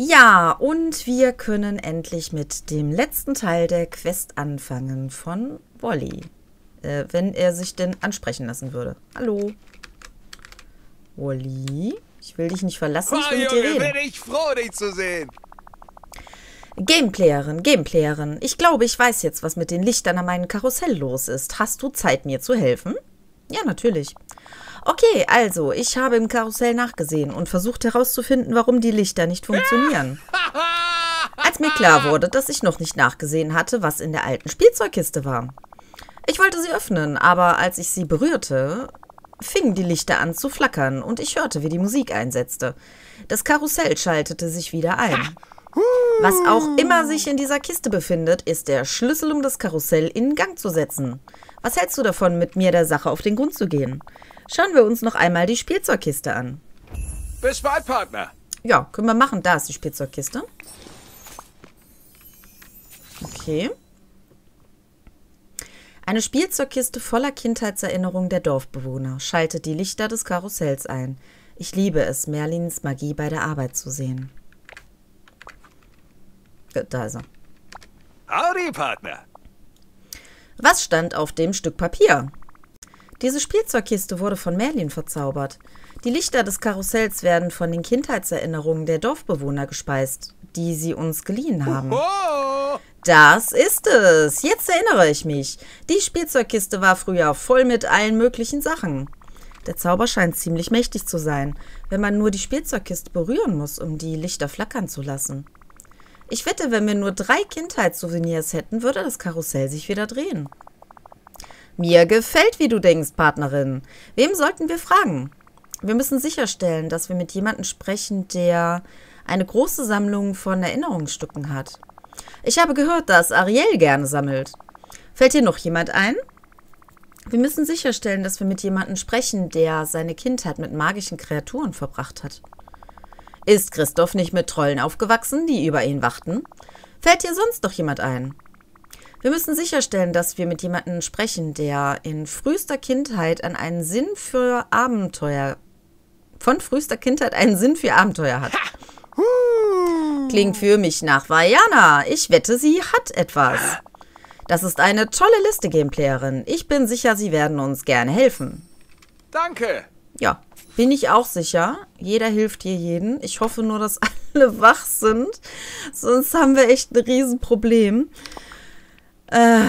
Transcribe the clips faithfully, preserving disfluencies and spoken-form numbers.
Ja, und wir können endlich mit dem letzten Teil der Quest anfangen von Wally. Äh, wenn er sich denn ansprechen lassen würde. Hallo. Wally, ich will dich nicht verlassen, ich will mit dir reden. Bin ich froh, dich zu sehen. Gameplayerin, Gameplayerin, ich glaube, ich weiß jetzt, was mit den Lichtern an meinem Karussell los ist. Hast du Zeit, mir zu helfen? Ja, natürlich. Okay, also, ich habe im Karussell nachgesehen und versucht herauszufinden, warum die Lichter nicht funktionieren. Als mir klar wurde, dass ich noch nicht nachgesehen hatte, was in der alten Spielzeugkiste war. Ich wollte sie öffnen, aber als ich sie berührte, fingen die Lichter an zu flackern und ich hörte, wie die Musik einsetzte. Das Karussell schaltete sich wieder ein. Was auch immer sich in dieser Kiste befindet, ist der Schlüssel, um das Karussell in Gang zu setzen. Was hältst du davon, mit mir der Sache auf den Grund zu gehen? Schauen wir uns noch einmal die Spielzeugkiste an. Bis bald, Partner. Ja, können wir machen. Da ist die Spielzeugkiste. Okay. Eine Spielzeugkiste voller Kindheitserinnerungen der Dorfbewohner schaltet die Lichter des Karussells ein. Ich liebe es, Merlins Magie bei der Arbeit zu sehen. Da ist er. Howdy, Partner. Was stand auf dem Stück Papier? Diese Spielzeugkiste wurde von Merlin verzaubert. Die Lichter des Karussells werden von den Kindheitserinnerungen der Dorfbewohner gespeist, die sie uns geliehen haben. Oh. Das ist es. Jetzt erinnere ich mich. Die Spielzeugkiste war früher voll mit allen möglichen Sachen. Der Zauber scheint ziemlich mächtig zu sein, wenn man nur die Spielzeugkiste berühren muss, um die Lichter flackern zu lassen. Ich wette, wenn wir nur drei Kindheitssouvenirs hätten, würde das Karussell sich wieder drehen. Mir gefällt, wie du denkst, Partnerin. Wem sollten wir fragen? Wir müssen sicherstellen, dass wir mit jemandem sprechen, der eine große Sammlung von Erinnerungsstücken hat. Ich habe gehört, dass Ariel gerne sammelt. Fällt dir noch jemand ein? Wir müssen sicherstellen, dass wir mit jemandem sprechen, der seine Kindheit mit magischen Kreaturen verbracht hat. Ist Christoph nicht mit Trollen aufgewachsen, die über ihn wachten? Fällt dir sonst noch jemand ein? Wir müssen sicherstellen, dass wir mit jemandem sprechen, der in frühester Kindheit an einen Sinn für Abenteuer, von frühester Kindheit einen Sinn für Abenteuer hat. Klingt für mich nach Vajana. Ich wette, sie hat etwas. Das ist eine tolle Liste, Gameplayerin. Ich bin sicher, sie werden uns gerne helfen. Danke. Ja, bin ich auch sicher. Jeder hilft hier jedem. Ich hoffe nur, dass alle wach sind. Sonst haben wir echt ein Riesenproblem. Äh,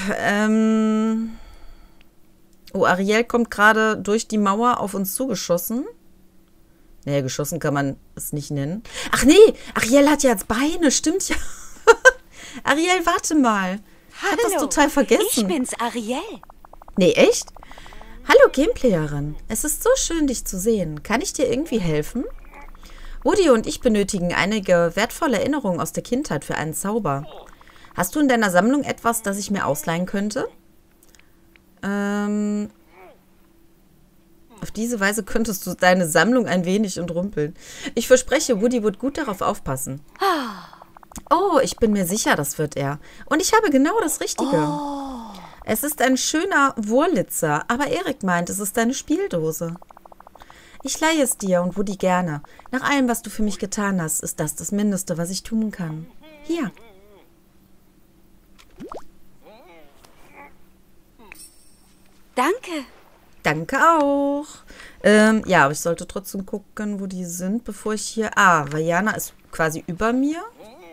ähm. Oh, Ariel kommt gerade durch die Mauer auf uns zugeschossen. Naja, geschossen kann man es nicht nennen. Ach nee, Ariel hat ja jetzt Beine, stimmt ja. Ariel, warte mal. Ich hab das total vergessen. Ich bin's, Ariel. Nee, echt? Hallo, Gameplayerin. Es ist so schön, dich zu sehen. Kann ich dir irgendwie helfen? Woody und ich benötigen einige wertvolle Erinnerungen aus der Kindheit für einen Zauber. Hast du in deiner Sammlung etwas, das ich mir ausleihen könnte? Ähm... Auf diese Weise könntest du deine Sammlung ein wenig entrümpeln. Ich verspreche, Woody wird gut darauf aufpassen. Oh, ich bin mir sicher, das wird er. Und ich habe genau das Richtige. Oh. Es ist ein schöner Wurlitzer, aber Erik meint, es ist eine Spieldose. Ich leihe es dir und Woody gerne. Nach allem, was du für mich getan hast, ist das das Mindeste, was ich tun kann. Hier. Danke. Danke auch. Ähm, ja, aber ich sollte trotzdem gucken, wo die sind, bevor ich hier... Ah, Vajana ist quasi über mir.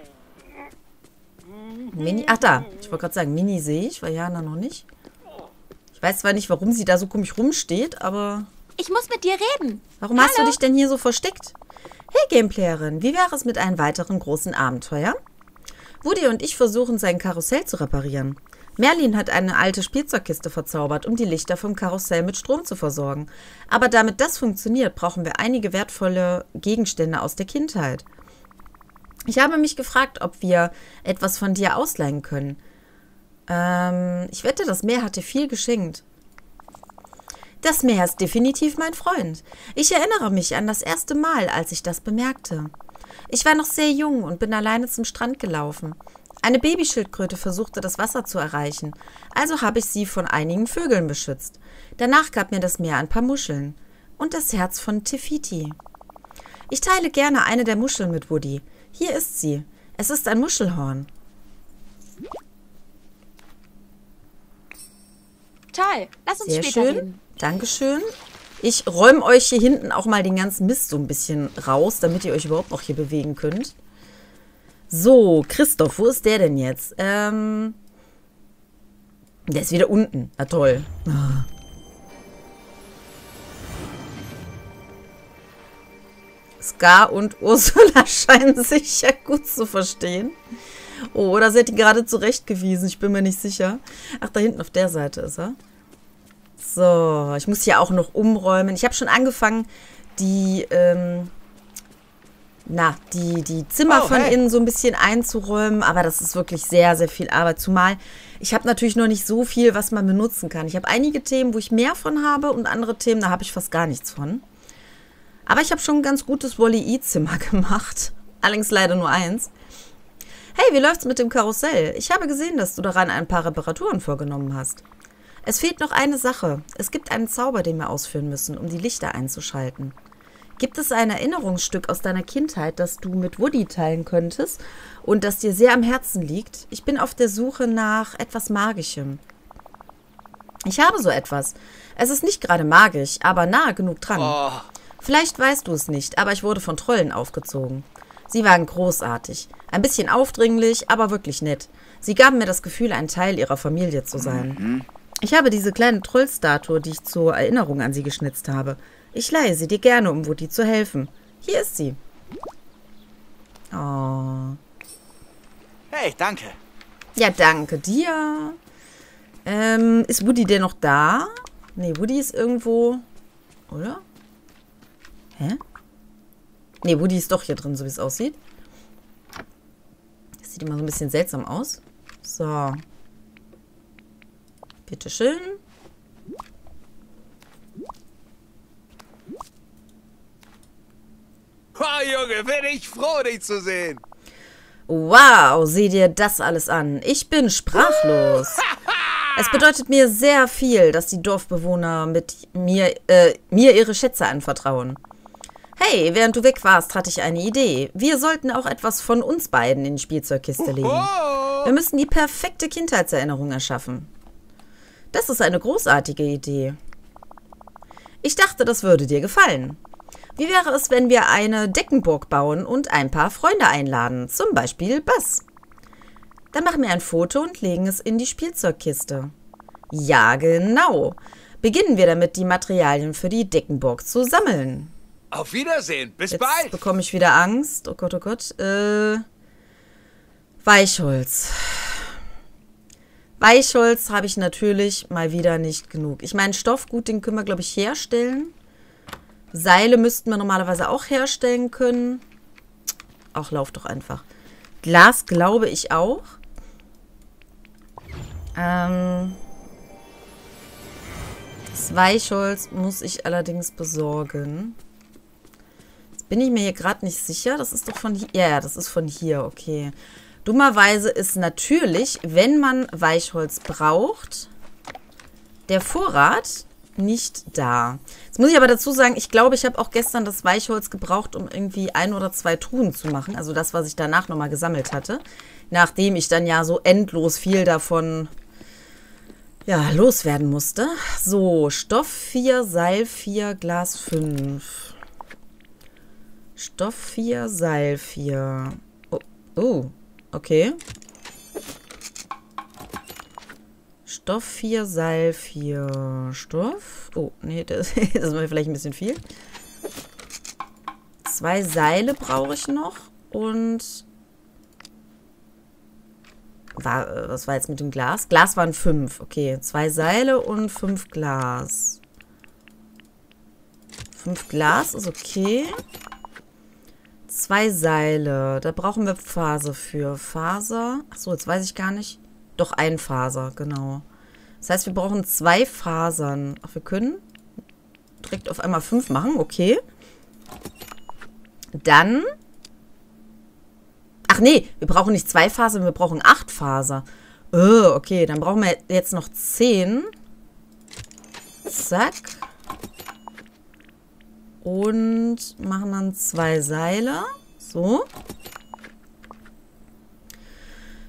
Mini... Ach, da. Ich wollte gerade sagen, Mini sehe ich, Vajana noch nicht. Ich weiß zwar nicht, warum sie da so komisch rumsteht, aber... Ich muss mit dir reden. Warum Hallo. hast du dich denn hier so versteckt? Hey, Gameplayerin, wie wäre es mit einem weiteren großen Abenteuer? Woody und ich versuchen, sein Karussell zu reparieren. Merlin hat eine alte Spielzeugkiste verzaubert, um die Lichter vom Karussell mit Strom zu versorgen. Aber damit das funktioniert, brauchen wir einige wertvolle Gegenstände aus der Kindheit. Ich habe mich gefragt, ob wir etwas von dir ausleihen können. Ähm, ich wette, das Meer hat dir viel geschenkt. Das Meer ist definitiv mein Freund. Ich erinnere mich an das erste Mal, als ich das bemerkte. Ich war noch sehr jung und bin alleine zum Strand gelaufen. Eine Babyschildkröte versuchte, das Wasser zu erreichen, also habe ich sie von einigen Vögeln beschützt. Danach gab mir das Meer ein paar Muscheln und das Herz von Te Fiti. Ich teile gerne eine der Muscheln mit Woody. Hier ist sie. Es ist ein Muschelhorn. Toll. Lass uns Sehr später schön. reden. Dankeschön. Ich räume euch hier hinten auch mal den ganzen Mist so ein bisschen raus, damit ihr euch überhaupt noch hier bewegen könnt. So, Christoph, wo ist der denn jetzt? Ähm, der ist wieder unten. Na toll. Ah. Scar und Ursula scheinen sich ja gut zu verstehen. Oh, oder seid ihr gerade zurechtgewiesen? Ich bin mir nicht sicher. Ach, da hinten auf der Seite ist er. So, ich muss hier auch noch umräumen. Ich habe schon angefangen, die, ähm, na, die, die Zimmer Oh, von hey. innen so ein bisschen einzuräumen. Aber das ist wirklich sehr, sehr viel Arbeit. Zumal ich habe natürlich noch nicht so viel, was man benutzen kann. Ich habe einige Themen, wo ich mehr von habe und andere Themen, da habe ich fast gar nichts von. Aber ich habe schon ein ganz gutes Wall-E-Zimmer gemacht. Allerdings leider nur eins. Hey, wie läuft's mit dem Karussell? Ich habe gesehen, dass du daran ein paar Reparaturen vorgenommen hast. Es fehlt noch eine Sache. Es gibt einen Zauber, den wir ausführen müssen, um die Lichter einzuschalten. Gibt es ein Erinnerungsstück aus deiner Kindheit, das du mit Woody teilen könntest und das dir sehr am Herzen liegt? Ich bin auf der Suche nach etwas Magischem. Ich habe so etwas. Es ist nicht gerade magisch, aber nahe genug dran. Oh, Vielleicht weißt du es nicht, aber ich wurde von Trollen aufgezogen. Sie waren großartig. Ein bisschen aufdringlich, aber wirklich nett. Sie gaben mir das Gefühl, ein Teil ihrer Familie zu sein. Ich habe diese kleine Trollstatue, die ich zur Erinnerung an sie geschnitzt habe. Ich leihe sie dir gerne, um Woody zu helfen. Hier ist sie. Oh. Hey, danke. Ja, danke dir. Ähm, ist Woody denn noch da? Nee, Woody ist irgendwo... Oder? Hä? Nee, Woody ist doch hier drin, so wie es aussieht. Das sieht immer so ein bisschen seltsam aus. So. Bitteschön. oh Junge, bin ich froh, dich zu sehen. Wow, sieh dir das alles an. Ich bin sprachlos. Es bedeutet mir sehr viel, dass die Dorfbewohner mit mir, äh, mir ihre Schätze anvertrauen. Hey, während du weg warst, hatte ich eine Idee. Wir sollten auch etwas von uns beiden in die Spielzeugkiste legen. Oh, Wir müssen die perfekte Kindheitserinnerung erschaffen. Das ist eine großartige Idee. Ich dachte, das würde dir gefallen. Wie wäre es, wenn wir eine Deckenburg bauen und ein paar Freunde einladen, zum Beispiel Buzz? Dann machen wir ein Foto und legen es in die Spielzeugkiste. Ja, genau. Beginnen wir damit, die Materialien für die Deckenburg zu sammeln. auf Wiedersehen. Bis Jetzt bald. bekomme ich wieder Angst. Oh Gott, oh Gott. Äh, Weichholz. Weichholz habe ich natürlich mal wieder nicht genug. Ich meine, Stoff, gut, den können wir, glaube ich, herstellen. Seile müssten wir normalerweise auch herstellen können. Ach, lauf doch einfach. Glas glaube ich auch. Ähm, das Weichholz muss ich allerdings besorgen. Jetzt bin ich mir hier gerade nicht sicher. Das ist doch von hier. Ja, ja, das ist von hier. Okay. Dummerweise ist natürlich, wenn man Weichholz braucht, der Vorrat nicht da. Jetzt muss ich aber dazu sagen, ich glaube, ich habe auch gestern das Weichholz gebraucht, um irgendwie ein oder zwei Truhen zu machen. Also das, was ich danach nochmal gesammelt hatte. Nachdem ich dann ja so endlos viel davon ja, loswerden musste. So, Stoff vier, Seil vier, Glas fünf. Stoff vier, Seil vier. Oh, oh, okay. Stoff vier, Seil vier, Stoff. Oh, nee, das, das ist mir vielleicht ein bisschen viel. Zwei Seile brauche ich noch. Und... War, was war jetzt mit dem Glas? Glas waren fünf. Okay, zwei Seile und fünf Glas. Fünf Glas ist okay. Zwei Seile. Da brauchen wir Faser für. Faser. Achso, jetzt weiß ich gar nicht. Doch, ein Faser, genau. Das heißt, wir brauchen zwei Fasern. Ach, wir können direkt auf einmal fünf machen. Okay. Dann... Ach nee, wir brauchen nicht zwei Fasern, wir brauchen acht Faser. Oh, okay, dann brauchen wir jetzt noch zehn. Zack. Und machen dann zwei Seile. So.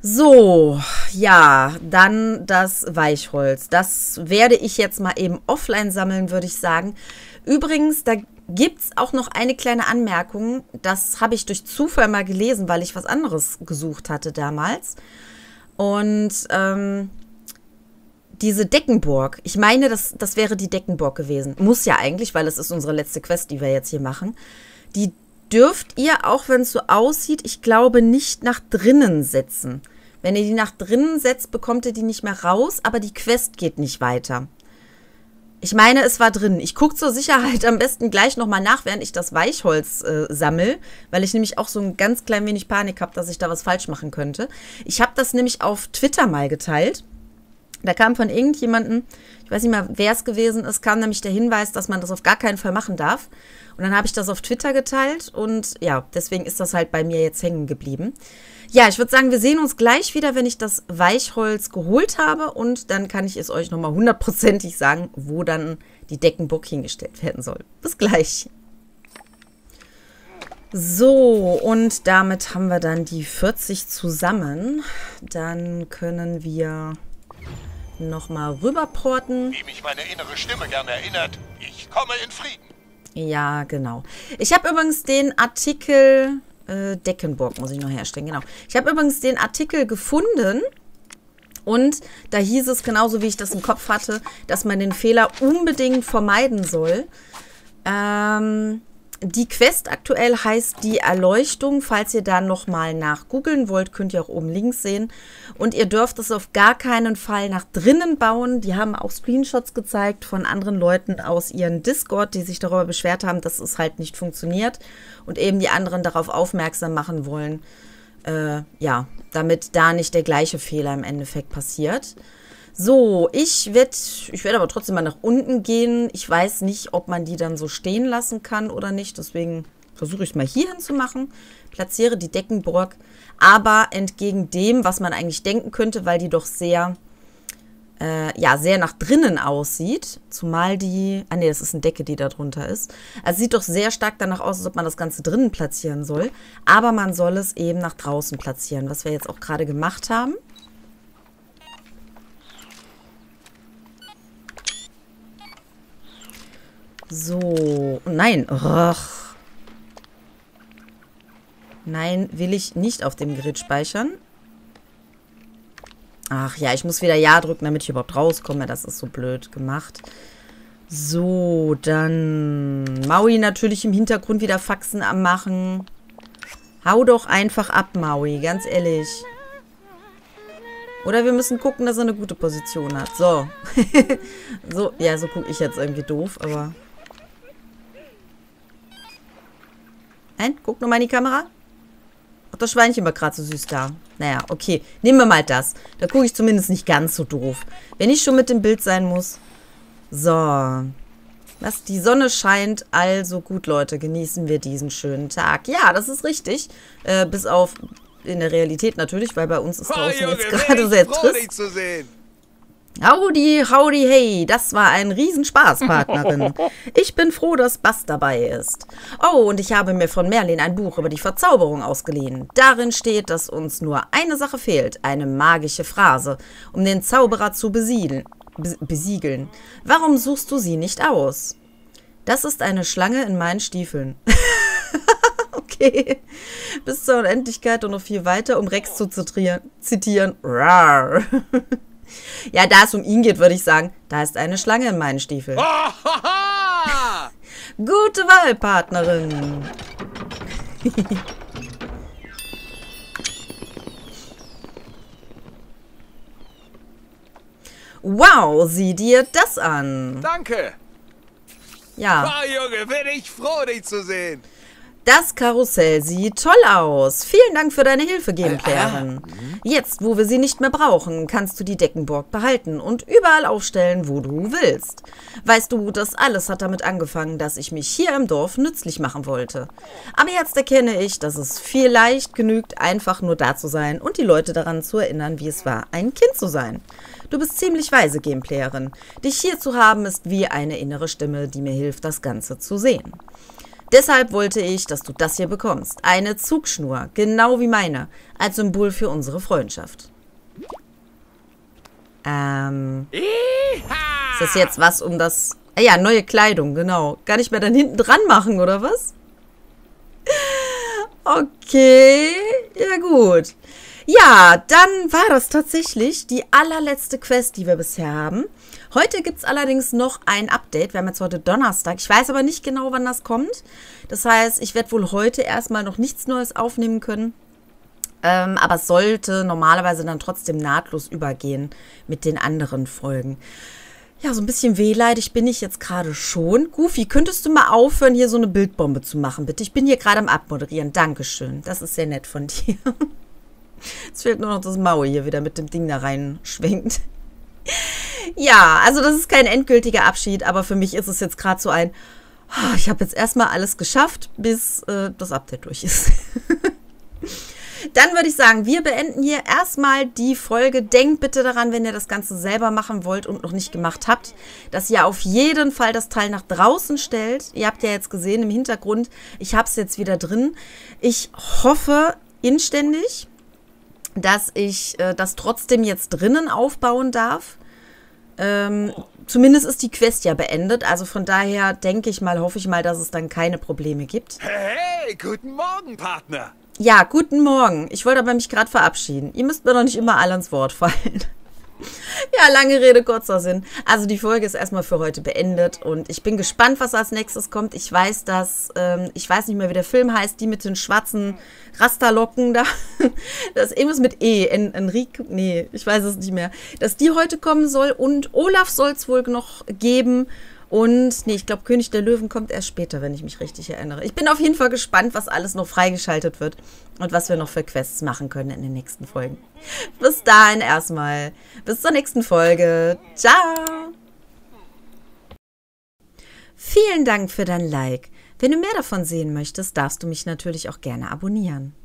So, ja, dann das Weichholz. Das werde ich jetzt mal eben offline sammeln, würde ich sagen. Übrigens, da gibt es auch noch eine kleine Anmerkung. Das habe ich durch Zufall mal gelesen, weil ich was anderes gesucht hatte damals. Und ähm, diese Deckenburg, ich meine, das, das wäre die Deckenburg gewesen. Muss ja eigentlich, weil es ist unsere letzte Quest, die wir jetzt hier machen. Die dürft ihr, auch wenn es so aussieht, ich glaube, nicht nach drinnen setzen. Wenn ihr die nach drinnen setzt, bekommt ihr die nicht mehr raus, aber die Quest geht nicht weiter. Ich meine, es war drin. Ich gucke zur Sicherheit am besten gleich nochmal nach, während ich das Weichholz äh, sammle, weil ich nämlich auch so ein ganz klein wenig Panik habe, dass ich da was falsch machen könnte. Ich habe das nämlich auf Twitter mal geteilt. Da kam von irgendjemandem, ich weiß nicht mal, wer es gewesen ist, kam nämlich der Hinweis, dass man das auf gar keinen Fall machen darf. Und dann habe ich das auf Twitter geteilt und ja, deswegen ist das halt bei mir jetzt hängen geblieben. Ja, ich würde sagen, wir sehen uns gleich wieder, wenn ich das Weichholz geholt habe und dann kann ich es euch nochmal hundertprozentig sagen, wo dann die Deckenburg hingestellt werden soll. Bis gleich. So, und damit haben wir dann die vierzig zusammen. Dann können wir nochmal rüberporten. Wie mich meine innere Stimme gerne erinnert, ich komme in Frieden. Ja, genau. Ich habe übrigens den Artikel, äh, Deckenburg muss ich noch herstellen, genau. Ich habe übrigens den Artikel gefunden und da hieß es, genauso wie ich das im Kopf hatte, dass man den Fehler unbedingt vermeiden soll. Ähm, die Quest aktuell heißt die Erleuchtung. Falls ihr da nochmal nach googeln wollt, könnt ihr auch oben links sehen. Und ihr dürft es auf gar keinen Fall nach drinnen bauen. Die haben auch Screenshots gezeigt von anderen Leuten aus ihren Discord, die sich darüber beschwert haben, dass es halt nicht funktioniert. Und eben die anderen darauf aufmerksam machen wollen, äh, ja, damit da nicht der gleiche Fehler im Endeffekt passiert. So, ich werde ich werd aber trotzdem mal nach unten gehen. Ich weiß nicht, ob man die dann so stehen lassen kann oder nicht. Deswegen versuche ich es mal hier hinzumachen. Platziere die Deckenburg. Aber entgegen dem, was man eigentlich denken könnte, weil die doch sehr, äh, ja, sehr nach drinnen aussieht. Zumal die, ah ne, das ist eine Decke, die da drunter ist. Also sieht doch sehr stark danach aus, als ob man das Ganze drinnen platzieren soll. Aber man soll es eben nach draußen platzieren, was wir jetzt auch gerade gemacht haben. So, nein, och. Nein, will ich nicht auf dem Gerät speichern. Ach ja, ich muss wieder Ja drücken, damit ich überhaupt rauskomme. Das ist so blöd gemacht. So, dann Maui natürlich im Hintergrund wieder Faxen am Machen. Hau doch einfach ab, Maui, ganz ehrlich. Oder wir müssen gucken, dass er eine gute Position hat. So. So, ja, so gucke ich jetzt irgendwie doof, aber... Nein, guck nochmal in die Kamera. Ach, das Schweinchen war gerade so süß da. Naja, okay. Nehmen wir mal das. Da gucke ich zumindest nicht ganz so doof. Wenn ich schon mit dem Bild sein muss. So. Was? Die Sonne scheint. Also gut, Leute. Genießen wir diesen schönen Tag. Ja, das ist richtig. Äh, bis auf in der Realität natürlich, weil bei uns ist draußen Junge, jetzt gerade sehr froh, dich trist. zu sehen. Howdy, howdy, hey, das war ein Riesenspaß, Partnerin. Ich bin froh, dass Bass dabei ist. Oh, und ich habe mir von Merlin ein Buch über die Verzauberung ausgeliehen. Darin steht, dass uns nur eine Sache fehlt, eine magische Phrase, um den Zauberer zu besiedeln, be besiegeln. Warum suchst du sie nicht aus? Das ist eine Schlange in meinen Stiefeln. Okay. Bis zur Unendlichkeit und noch viel weiter, um Rex zu zitieren. Rar. Ja, da es um ihn geht, würde ich sagen, da ist eine Schlange in meinen Stiefeln. Gute Wahl, Partnerin. Wow, sieh dir das an. Danke. Ja. Ah, Junge, bin ich froh, dich zu sehen. Das Karussell sieht toll aus. Vielen Dank für deine Hilfe, Gameplayerin. Jetzt, wo wir sie nicht mehr brauchen, kannst du die Deckenburg behalten und überall aufstellen, wo du willst. Weißt du, das alles hat damit angefangen, dass ich mich hier im Dorf nützlich machen wollte. Aber jetzt erkenne ich, dass es vielleicht genügt, einfach nur da zu sein und die Leute daran zu erinnern, wie es war, ein Kind zu sein. Du bist ziemlich weise, Gameplayerin. Dich hier zu haben, ist wie eine innere Stimme, die mir hilft, das Ganze zu sehen. Deshalb wollte ich, dass du das hier bekommst. Eine Zugschnur, genau wie meine, als Symbol für unsere Freundschaft. Ähm, ist das jetzt was um das... Ah ja, neue Kleidung, genau. Gar nicht mehr dann hinten dran machen, oder was? Okay, ja gut. Ja, dann war das tatsächlich die allerletzte Quest, die wir bisher haben. Heute gibt es allerdings noch ein Update. Wir haben jetzt heute Donnerstag. Ich weiß aber nicht genau, wann das kommt. Das heißt, ich werde wohl heute erstmal noch nichts Neues aufnehmen können. Ähm, aber es sollte normalerweise dann trotzdem nahtlos übergehen mit den anderen Folgen. Ja, so ein bisschen wehleidig bin ich jetzt gerade schon. Goofy, könntest du mal aufhören, hier so eine Bildbombe zu machen, bitte? Ich bin hier gerade am Abmoderieren. Dankeschön. Das ist sehr nett von dir. Jetzt fehlt nur noch das Maul hier wieder mit dem Ding da reinschwenkt. Ja, also das ist kein endgültiger Abschied, aber für mich ist es jetzt gerade so ein, oh, ich habe jetzt erstmal alles geschafft, bis äh, das Update durch ist. Dann würde ich sagen, wir beenden hier erstmal die Folge. Denkt bitte daran, wenn ihr das Ganze selber machen wollt und noch nicht gemacht habt, dass ihr auf jeden Fall das Teil nach draußen stellt. Ihr habt ja jetzt gesehen im Hintergrund, ich habe es jetzt wieder drin. Ich hoffe inständig, dass ich äh, das trotzdem jetzt drinnen aufbauen darf. Ähm, zumindest ist die Quest ja beendet. Also von daher denke ich mal, hoffe ich mal, dass es dann keine Probleme gibt. Hey, guten Morgen, Partner. Ja, guten Morgen. Ich wollte aber mich gerade verabschieden. Ihr müsst mir doch nicht immer alle ans Wort fallen. Ja, lange Rede, kurzer Sinn. Also die Folge ist erstmal für heute beendet und ich bin gespannt, was als nächstes kommt. Ich weiß, dass, ähm, ich weiß nicht mehr, wie der Film heißt, die mit den schwarzen Rasterlocken da. Das ist irgendwas mit E. En Enrique, nee, ich weiß es nicht mehr. Dass die heute kommen soll und Olaf soll es wohl noch geben. Und, nee, ich glaube, König der Löwen kommt erst später, wenn ich mich richtig erinnere. Ich bin auf jeden Fall gespannt, was alles noch freigeschaltet wird und was wir noch für Quests machen können in den nächsten Folgen. Bis dahin erstmal. Bis zur nächsten Folge. Ciao! Vielen Dank für dein Like. Wenn du mehr davon sehen möchtest, darfst du mich natürlich auch gerne abonnieren.